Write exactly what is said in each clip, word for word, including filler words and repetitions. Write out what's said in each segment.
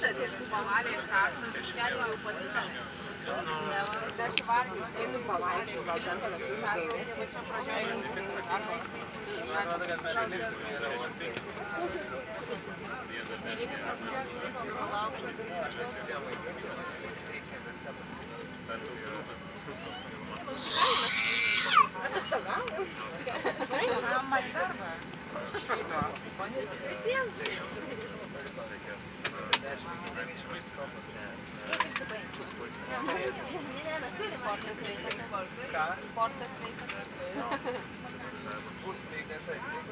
čia aišku pavalė ir karštą, biškelį jau pasikalė. Aš įvargius, einu pavaikščiau, gal ten tada kai gaivės, bet čia pradėjau darbos. Nereikia pradėti palaukti. Atostogavo? Mama į darbą. Visiems. Sportas veikas. Ką? Sportas veikas. Bus veikas,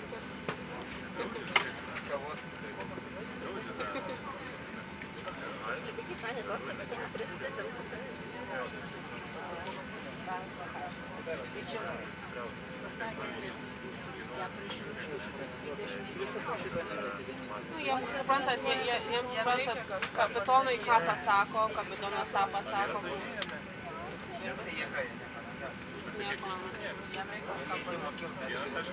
kavos. Čia fainai kostai, kad čia prasidės ar Jiems suprantat, jiems suprantat, kapitonui ką pasako, kapitonas tą pasako. Nieko, jam reikia ką pasakyti.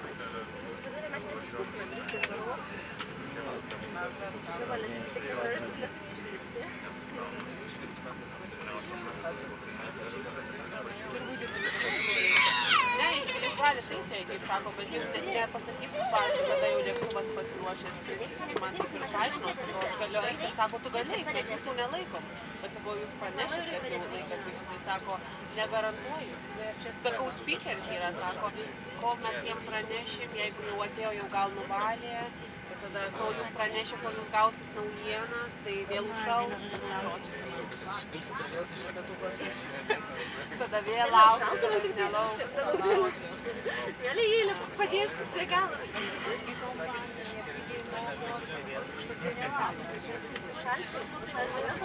Ne, jis gali taip teikti, sako, bet jau nepasakysiu, pavyzdžiui, kada jau lėktuvas pasiruošęs skristi, kai man taip ir paaiškino, sakau, aš galiu eiti, sako, tu gali eiti, mes jūsų nelaikom. Bet sakau, jūs pranešit, kad jau laikas, jisai sako, negarantuoju. Sakau, speakeris yra, sako, kol mes jiem pranešim, jeigu jau atėjo, jau gal nuvalė. Tada, kol jums pranešė, kol jūs gausit naujienas, tai vėl užšals. Tada vėl laukia, nelauks. Vėliau jį padėsiu prie galo. Į kompaniją, pigiai mogo, Šalsi, šalsi vėl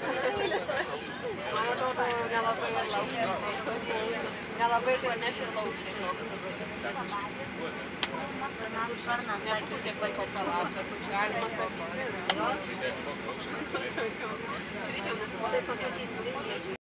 Man atrodo, nelabai ir laukia. Nelabai pranešė ir laukia. Nebūtų tiek laiko palaukti, kur galima sakyti. Čia reikia nupasakyti.